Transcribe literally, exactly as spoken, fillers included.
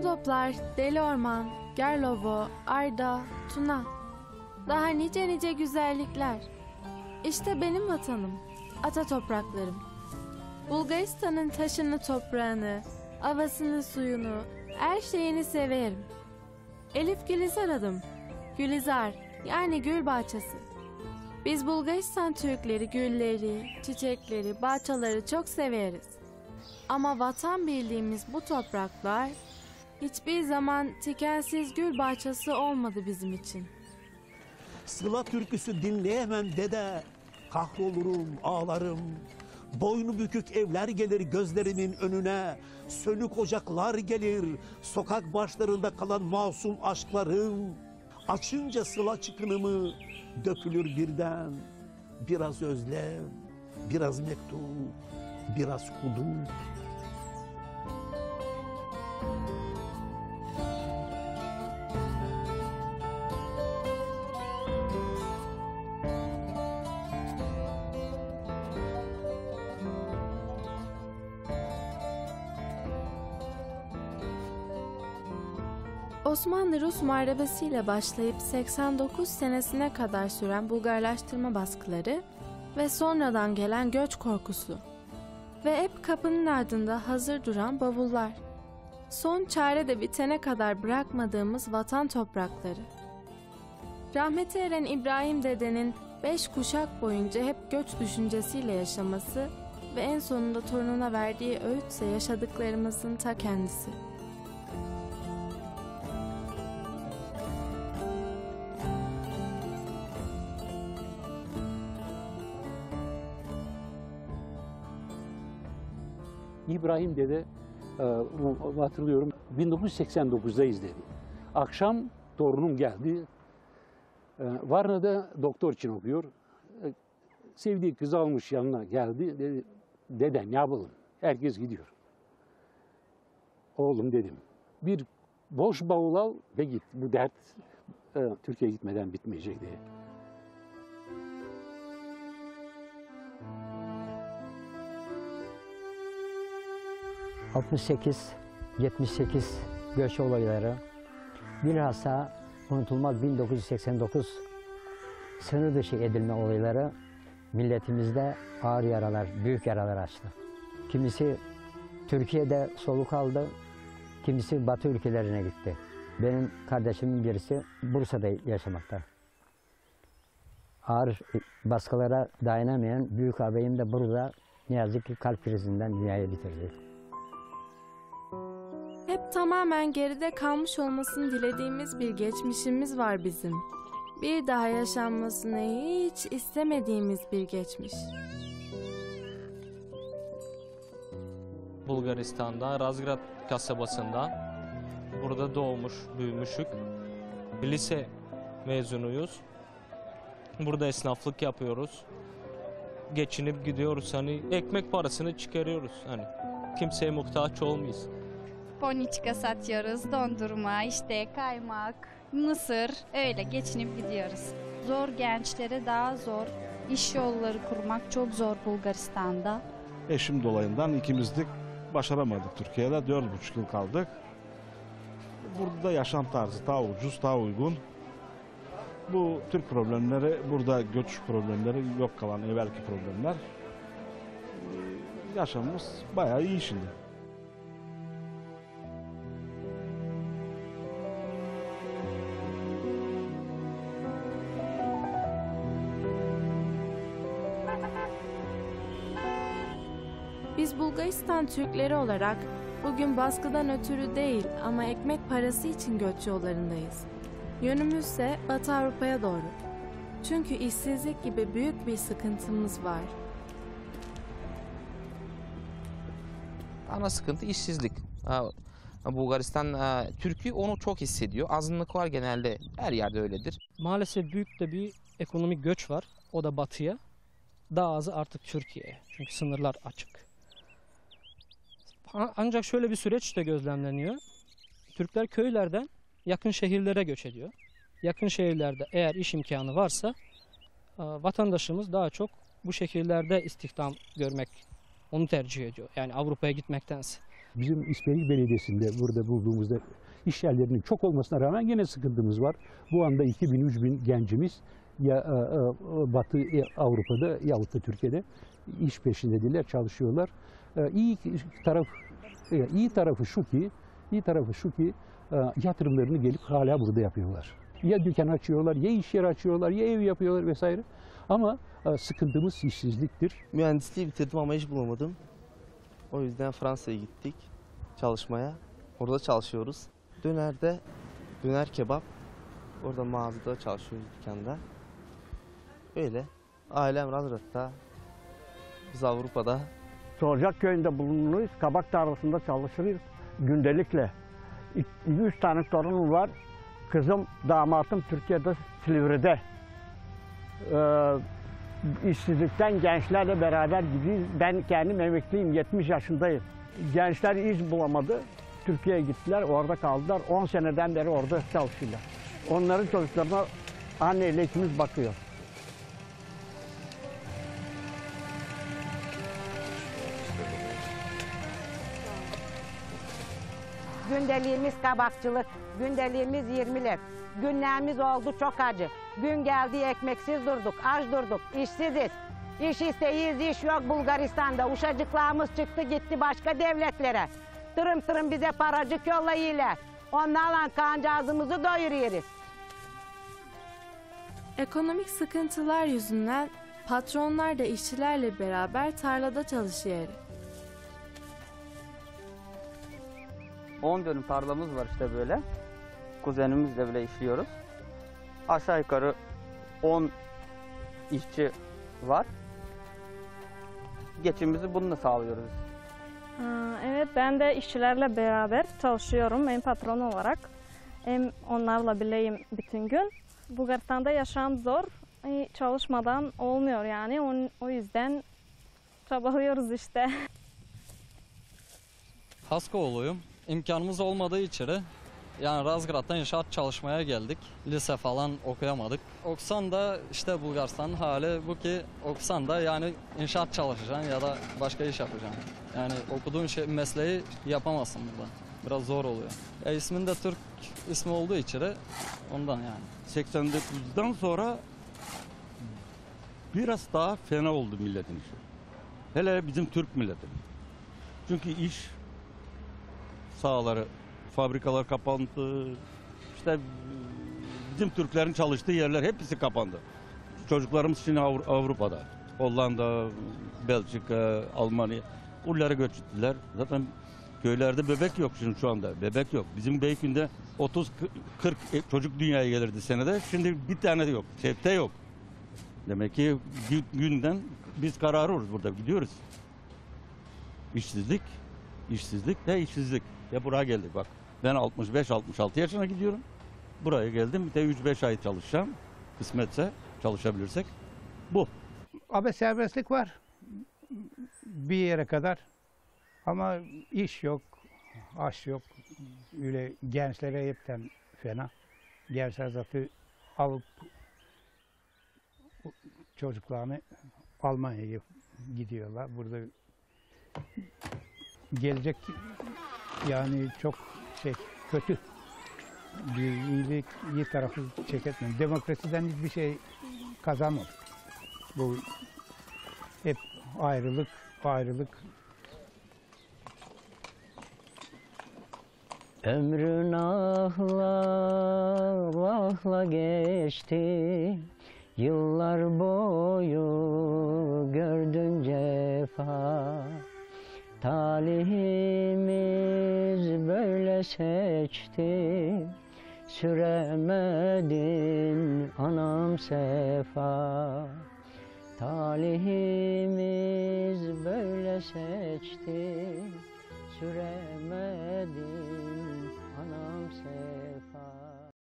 Rodoplar, Deli Orman, Gerlovo, Arda, Tuna. Daha nice nice güzellikler. İşte benim vatanım, ata topraklarım. Bulgaristan'ın taşını, toprağını, havasını, suyunu, her şeyini severim. Elif Gülizar adım. Gülizar, yani gül bahçesi. Biz Bulgaristan Türkleri gülleri, çiçekleri, bahçeleri çok severiz. Ama vatan bildiğimiz bu topraklar hiçbir zaman tikensiz gül bahçesi olmadı bizim için. Sıla türküsü dinleyemem dede, kahrolurum, ağlarım. Boynu bükük evler gelir gözlerimin önüne, sönük ocaklar gelir, sokak başlarında kalan masum aşklarım. Açınca sıla çıkınımı dökülür birden, biraz özlem, biraz mektup, biraz hudut. Osmanlı-Rus muharebesiyle başlayıp seksen dokuz senesine kadar süren Bulgarlaştırma baskıları ve sonradan gelen göç korkusu ve hep kapının ardında hazır duran bavullar. Son çare de bitene kadar bırakmadığımız vatan toprakları. Rahmete eren İbrahim dedenin beş kuşak boyunca hep göç düşüncesiyle yaşaması ve en sonunda torununa verdiği öğütse yaşadıklarımızın ta kendisi. İbrahim dede, e, hatırlıyorum, bin dokuz yüz seksen dokuzdayız dedi. Akşam torunum geldi. E, Varna'da doktor için okuyor. E, sevdiği kızı almış yanına geldi. Dedi, dede ne yapalım? Herkes gidiyor. Oğlum dedim, bir boş bavul al ve git. Bu dert e, Türkiye'ye gitmeden bitmeyecek diye. altmış sekiz yetmiş sekiz göç olayları, bilhassa unutulmaz bin dokuz yüz seksen dokuz sınır dışı edilme olayları milletimizde ağır yaralar, büyük yaralar açtı. Kimisi Türkiye'de soluk aldı, kimisi Batı ülkelerine gitti. Benim kardeşimin birisi Bursa'da yaşamakta. Ağır baskılara dayanamayan büyük ağabeyim de burada ne yazık ki kalp krizinden dünyayı bitirdi. Hep tamamen geride kalmış olmasını dilediğimiz bir geçmişimiz var bizim. Bir daha yaşanmasını hiç istemediğimiz bir geçmiş. Bulgaristan'da, Razgrad kasabasından. Burada doğmuş, büyümüşük. Lise mezunuyuz. Burada esnaflık yapıyoruz. Geçinip gidiyoruz. Hani ekmek parasını çıkarıyoruz. Hani kimseye muhtaç olmayız. Poniçka satıyoruz, dondurma, işte kaymak, mısır, öyle geçinip gidiyoruz. Zor, gençlere daha zor. İş yolları kurmak çok zor Bulgaristan'da. Eşim dolayından ikimiz de başaramadık Türkiye'de. Dört buçuk yıl kaldık. Burada yaşam tarzı daha ucuz, daha uygun. Bu Türk problemleri, burada göç problemleri yok kalan evvelki problemler. Yaşamımız bayağı iyi şimdi. Biz Bulgaristan Türkleri olarak bugün baskıdan ötürü değil ama ekmek parası için göç yollarındayız. Yönümüzse Batı Avrupa'ya doğru. Çünkü işsizlik gibi büyük bir sıkıntımız var. Ana sıkıntı işsizlik. Bulgaristan Türk'ü onu çok hissediyor. Azınlıklar genelde her yerde öyledir. Maalesef büyük de bir ekonomik göç var. O da batıya. Daha azı artık Türkiye'ye. Çünkü sınırlar açık. Ancak şöyle bir süreç de gözlemleniyor. Türkler köylerden yakın şehirlere göç ediyor. Yakın şehirlerde eğer iş imkanı varsa vatandaşımız daha çok bu şehirlerde istihdam görmek, onu tercih ediyor. Yani Avrupa'ya gitmektense. Bizim İspeylik Belediyesi'nde burada bulduğumuzda iş yerlerinin çok olmasına rağmen yine sıkıntımız var. Bu anda iki bin üç bin gencimiz ya e, e, Batı Avrupa'da yahut da Türkiye'de iş peşindedirler, çalışıyorlar. E, iyi taraf e, iyi tarafı şu ki, iyi tarafı şu ki e, yatırımlarını gelip hala burada yapıyorlar. Ya dükkan açıyorlar, ya iş yeri açıyorlar, ya ev yapıyorlar vesaire. Ama e, sıkıntımız işsizliktir. Mühendisliği bitirdim ama iş bulamadım. O yüzden Fransa'ya gittik çalışmaya. Orada çalışıyoruz. Döner'de döner kebap. Orada mağazada çalışıyoruz dükkanda. Böyle. Ailem Razgrad'da. Biz Avrupa'da. Sorcak köyünde bulunuruz. Kabak tarlasında çalışırız gündelikle. Üç tane torunum var. Kızım, damatım Türkiye'de, Silivri'de. Ee, işsizlikten gençlerle beraber gidiyoruz. Ben kendim emekliyim, yetmiş yaşındayım. Gençler iş bulamadı. Türkiye'ye gittiler, orada kaldılar. on seneden beri orada çalışıyorlar. Onların çocuklarına anneyle ikimiz bakıyor. Gündeliğimiz kabakçılık, gündeliğimiz yirmilik. Günlerimiz oldu çok acı. Gün geldi ekmeksiz durduk, aç durduk, işsiziz. İş isteyiz, iş yok Bulgaristan'da. Uşacıklarımız çıktı gitti başka devletlere. Tırım tırım bize paracık yollayıyorlar. Onlarla kancağızımızı doyuruyoruz. Ekonomik sıkıntılar yüzünden patronlar da işçilerle beraber tarlada çalışıyor. on dönüm tarlamız var işte böyle. Kuzenimizle bile işliyoruz. Aşağı yukarı on işçi var. Geçimimizi bununla sağlıyoruz. Evet, ben de işçilerle beraber çalışıyorum hem patron olarak hem onlarla birleyim bütün gün. Bulgaristan'da yaşam zor, çalışmadan olmuyor yani o yüzden çabalıyoruz işte. Haskoğlu'yum. İmkanımız olmadığı için yani Razgrad'dan inşaat çalışmaya geldik. Lise falan okuyamadık. Okusan da işte Bulgaristan'ın hali bu ki okusan da yani inşaat çalışacaksın ya da başka iş yapacaksın. Yani okuduğun şey, mesleği yapamazsın burada. Biraz zor oluyor. E, ismin de Türk ismi olduğu için ondan yani. seksen dokuzdan sonra biraz daha fena oldu milletin işi. Hele bizim Türk milleti. Çünkü iş sahaları, fabrikalar kapandı. İşte bizim Türklerin çalıştığı yerler hepsi kapandı. Çocuklarımız şimdi Avrupa'da. Hollanda, Belçika, Almanya. Oralara göçtüler. Zaten köylerde bebek yok şimdi şu anda. Bebek yok. Bizim Beykün'de otuz kırk çocuk dünyaya gelirdi senede. Şimdi bir tane de yok. Çifte yok. Demek ki günden biz kararıyoruz burada. Gidiyoruz. İşsizlik, işsizlik ve işsizlik. Ya buraya geldik bak. Ben altmış beş altmış altı yaşına gidiyorum. Buraya geldim. Bir de üç beş ay çalışacağım. Kısmetse çalışabilirsek. Bu. Abi serbestlik var. Bir yere kadar. Ama iş yok. Aş yok. Öyle gençlere hepten fena. Gençler zaten alıp çocuklarını Almanya'ya gidiyorlar. Burada gelecek yani çok şey kötü. Bir iyilik, iyi tarafı çek etmiyor. Demokrasiden hiçbir şey kazanmadık. Bu hep ayrılık, ayrılık. Ömrün ahla vahla geçti, yıllar boyu gördün cefa. Talihimiz böyle seçti, süremedin anam sefa. Talihimiz böyle seçti, süremedin anam sefa.